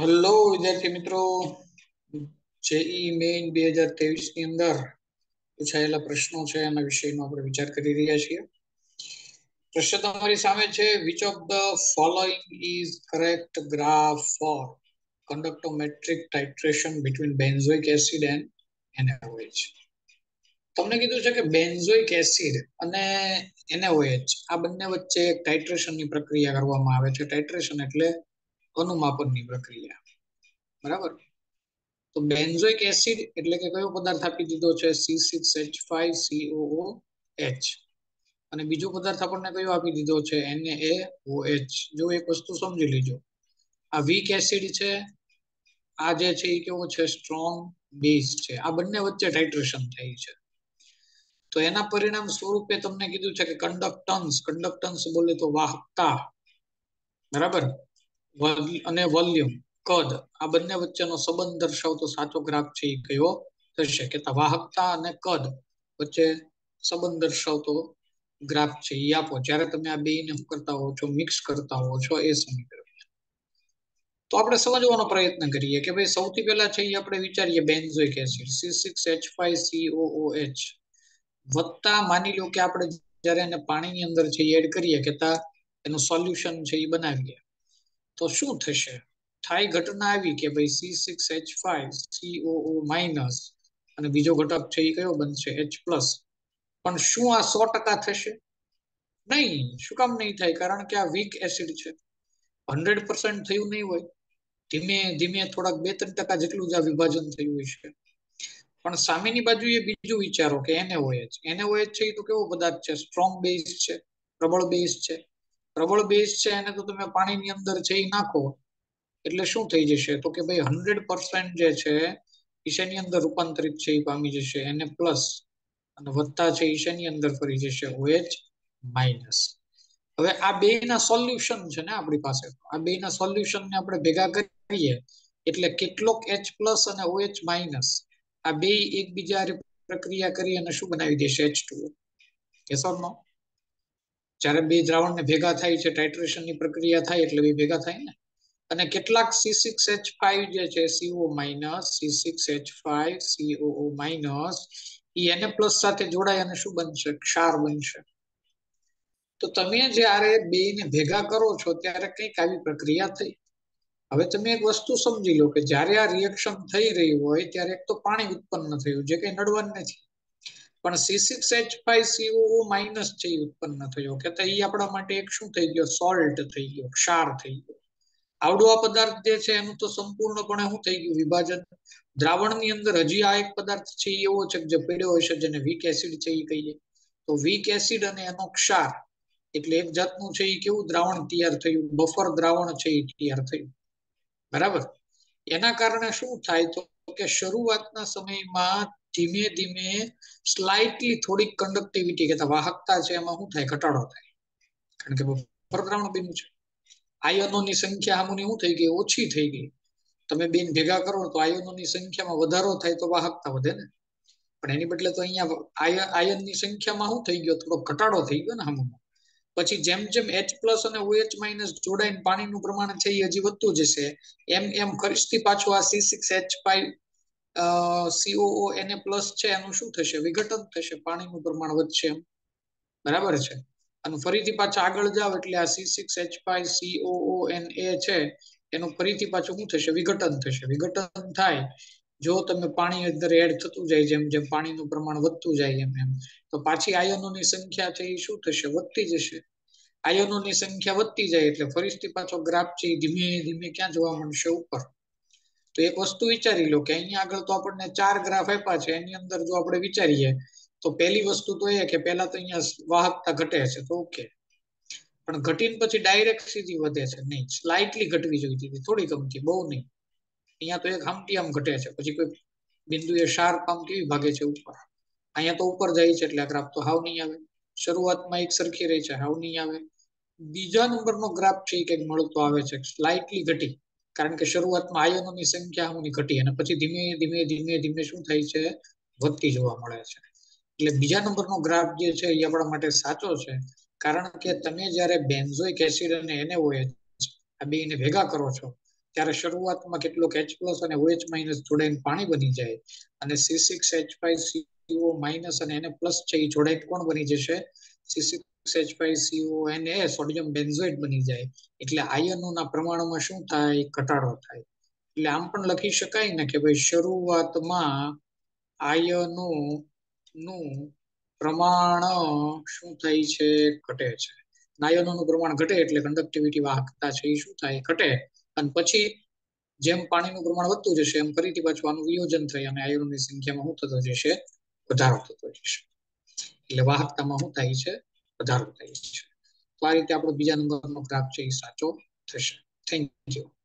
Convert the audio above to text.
Hello વિદ્યાર્થી મિત્રો, JE main 2023 ની અંદર પૂછાયેલા પ્રશ્નો છે એના વિષયનો આપણે વિચાર કરી રહ્યા છીએ. પ્રશ્ન તમારી સામે છે, which of the following is correct graph for conductometric titration between benzoic acid and NaOH. તમને કીધું છે કે બેન્ઝોઇક એસિડ અને NaOH આ બંને વચ્ચે એક ટાઇટ્રેશનની પ્રક્રિયા કરવામાં આવે છે. ટાઇટ્રેશન એટલે અનુમાપનની પ્રક્રિયા, બરાબર. તો બેન્ઝોઇક એસિડ એટલે કે કયો પદાર્થ આપી દીધો છે? C6H5COOH. અને બીજો પદાર્થ આપણને કયો આપી દીધો છે? NaOH. જો એક વસ્તુ સમજી લેજો, આ વીક એસિડ છે, આ જે છે એ કેવો છે? સ્ટ્રોંગ બેઝ છે. આ બંને વચ્ચે ટાઇટ્રેશન થાય છે. તો એના પરિણામ સ્વરૂપે તમને કીધું છે કે કંડક્ટન્સ બોલે તો વાહકતા, બરાબર, અને વોલ્યુમ, કદ, આ બંને વચ્ચેનો સંબંધ દર્શાવતો સાચો ગ્રાફ છે એ કયો થશે? કે વાહકતા અને કદ વચ્ચે સંબંધ દર્શાવતો ગ્રાફ છે એ આપો જ્યારે તમે આ બેને શું કરતા હો છો? મિક્સ કરતા હો છો એ સમીકરણ. તો આપણે સમજવાનો પ્રયત્ન કરીએ કે ભાઈ સૌથી પહેલા છે એ આપણે વિચારીએ બેન્ઝોઇક એસિડ C6H5COOH વત્તા માની લો કે આપણે જ્યારે એને પાણીની અંદર છે એડ કરીએ કે એનું સોલ્યુશન છે એ બનાવીએ તો શું થશે? થાય ઘટના આવી કે ભાઈ C6H5COO- અને બીજો ઘટક છે એ કયો બનશે? H+. પણ શું આ 100% થશે? નહીં. શું કામ નહીં થાય? કારણ કે આ વીક એસિડ છે. 100% થયું નહીં હોય. ધીમે ધીમે થોડાક 2-3% જેટલું જ આ વિભાજન થયું છે. પણ સામેની બાજુએ બીજું વિચારો કે NaOH છે એ તો કેવો પદાર્થ છે? સ્ટ્રોંગ બેઝ છે, પ્રબળ બેઝ છે. પ્રબળ બેઝ છે એને તો તમે પાણીની અંદર છે એ નાખો એટલે શું થઈ જશે? તો કે ભાઈ 100% જે છે ઈશાની અંદર રૂપાંતરિત છે એ પામી જશે Na+, અને વત્તા છે ઈશાની અંદર ફરી જશે OH-. હવે આ બેના સોલ્યુશન છે ને આપણી પાસે, આ બેના સોલ્યુશનને આપણે ભેગા કરીએ એટલે કેટલોક H+ અને OH-, આ બે એકબીજા પ્રક્રિયા કરી અને શું બનાવી દેશે? H2O. yes or no? જ્યારે બે દ્રાવણને ભેગા થાય છે, ટાઇટ્રેશનની પ્રક્રિયા થાય એટલે બે ભેગા થાય ને. અને કેટલાક C6H5 જે છે CO- C6H5COO- એ Na+ સાથે જોડાય અને શું બનશે? ક્ષાર બનશે. તો તમે જ્યારે બેને ભેગા કરો છો ત્યારે કંઈક આવી પ્રક્રિયા થઈ. હવે તમે એક વસ્તુ સમજી લો કે જ્યારે આ રિએક્શન થઈ રહ્યું હોય ત્યારે એક તો પાણી ઉત્પન્ન થયું જે કંઈ નડવાનું નથી, પણ C6H5COO- છે એ ઉત્પન્ન થયો કે એ આપણા માટે એક શું થઈ ગયો? સોલ્ટ થઈ ગયો, ક્ષાર થઈ ગયો. આવડો આ પદાર્થ જે છે એનું તો સંપૂર્ણપણે શું થઈ ગયું? વિભાજન. દ્રાવણની અંદર હજી આ એક પદાર્થ છે એવો છે જે પડ્યો હશે જેને વીક એસિડ છે એ કહીએ. તો વીક એસિડ અને એનો ક્ષાર એટલે એક જાતનું છે એ કેવું દ્રાવણ તૈયાર થયું? બફર દ્રાવણ છે એ તૈયાર થયું, બરાબર. એના કારણે શું થાય તો કે શરૂઆતના સમયમાં ધીમે ધીમે સ્લાઇટલી થોડીક કંડક્ટિવિટી કે વાહકતા છે એમાં શું થાય? ઘટાડો થાય. કારણ કે બફર દ્રાવણ બન્યું છે. આયનોની સંખ્યા આમની શું થઈ ગઈ? ઓછી થઈ ગઈ. તમે બેન ભેગા કરો તો આયનોની સંખ્યામાં વધારો થાય તો વાહકતા વધે ને. પણ એની બદલે તો અહીંયા આયનની સંખ્યામાં શું થઈ ગયો? થોડો ઘટાડો થઈ ગયો ને આમાં. પછી જેમ જેમ H+ અને OH- જોડાઈને પાણીનું પ્રમાણ છે એ હજી વધતું જશે, એમ ફરીથી પાછું આ C6H5COO Na+ છે એનું શું થશે? વિઘટન થશે, પાણીનું પ્રમાણ વધશે એમ, બરાબર છે. અને ફરીથી પાછા આગળ જાવ એટલે આ C6H5COONA છે એનું ફરીથી પાછું શું થશે? વિઘટન થશે. વિઘટન થાય જો તમે પાણી અંદર એડ થતું જાય, જેમ જેમ પાણીનું પ્રમાણ વધતું જાય એમ તો પાછી આયનોની સંખ્યા છે એ શું થશે? વધતી જશે. આયનોની સંખ્યા વધતી જાય એટલે ફરીથી પાછો ગ્રાફ છે ધીમે ધીમે ક્યાં જોવા મળશે? ઉપર. તો એક વસ્તુ વિચારી લો કે અહીંયા આગળ તો આપણને 4 ગ્રાફ આપ્યા છે, એની અંદર જો આપણે વિચારીએ તો પહેલી વસ્તુ તો એ કે પહેલા તો અહીંયા વાહકતા ઘટે છે તો ઓકે, પણ ઘટીને પછી ડાયરેક્ટ સીધી વધે છે નહીં, સ્લાઇટલી ઘટવી જોઈતી હતી, થોડી કમથી, બહુ નહીં. અહીંયા તો એક હમટી આમ ઘટે છે, પછી કોઈ બિંદુએ શાર્પ આમ કેવી ભાગે છે ઉપર. અહીંયા તો ઉપર જાય છે એટલે આ ગ્રાફ તો હાવ નહીં આવે. શરૂઆતમાં એક સરખી રહી છે, હાવ નહીં આવે. બીજા નંબરનો ગ્રાફ છે એ કંઈક મળતો આવે છે, સ્લાઇટલી ઘટી, કારણ કે શરૂઆતમાં આયનોની સંખ્યા આમની ઘટી અને પછી ધીમે ધીમે ધીમે ધીમે શું થાય છે? વધતી જોવા મળે છે. એટલે બીજા નંબરનો ગ્રાફ જે છે એ આપણા માટે સાચો છે, કારણ કે તમે જ્યારે બેન્ઝોઇક એસિડ અને NaOH આ બેને ભેગા કરો છો ત્યારે શરૂઆતમાં કેટલોક H+ અને OH- જોડાઈને પાણી બની જાય અને C6H5CO- અને Na+ છે એ જોડાઈને કોણ બની જશે? C6H5CO સોડિયમ બેન્ઝોઇટ બની જાય. એટલે આયનોના પ્રમાણમાં શું થાય? ઘટાડો થાય. એટલે આમ પણ લખી શકાય ને કે ભાઈ શરૂઆતમાં આયનો નું પ્રમાણ શું થાય છે? ઘટે છે. આયનોનું પ્રમાણ ઘટે એટલે કંડક્ટિવિટી વાહકતા છે એ શું થાય? ઘટે. અને પછી જેમ પાણીનું પ્રમાણ વધતું જશે એમ ફરીથી પાછું આનું વિયોજન થઈ અને આયનોની સંખ્યામાં શું થતો જશે? વધારો થતો જશે. એટલે વાહકતામાં શું થાય છે? વધારો થાય છે. તો આ રીતે આપણો બીજા નંબરનો ગ્રાફ છે એ સાચો થશે. Thank you.